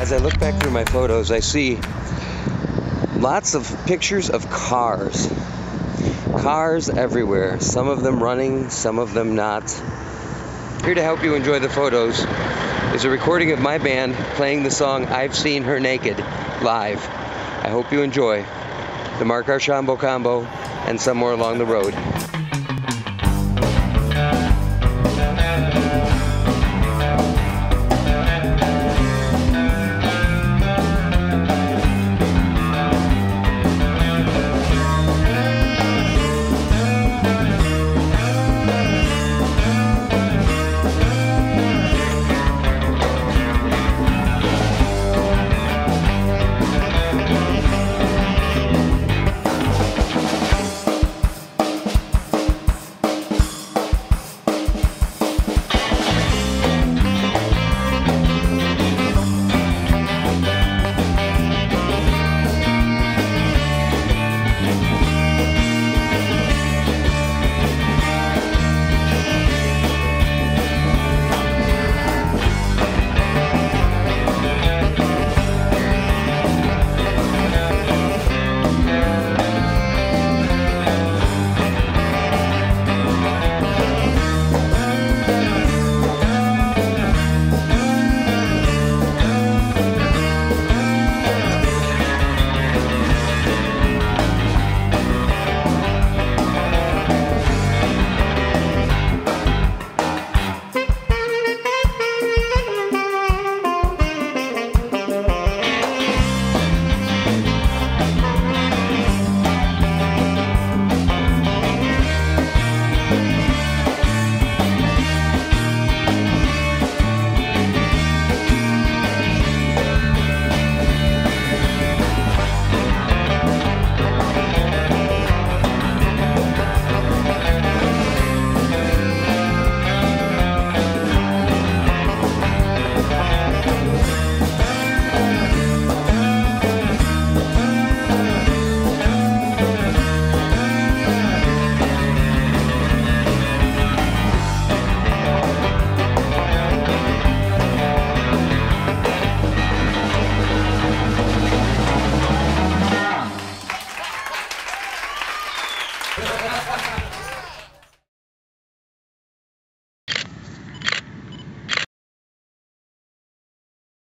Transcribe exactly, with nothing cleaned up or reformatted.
As I look back through my photos, I see lots of pictures of cars. Cars everywhere, some of them running, some of them not. Here to help you enjoy the photos is a recording of my band playing the song I've Seen Her Naked live. I hope you enjoy the Mark Archambault Combo and Somewhere Along the Road.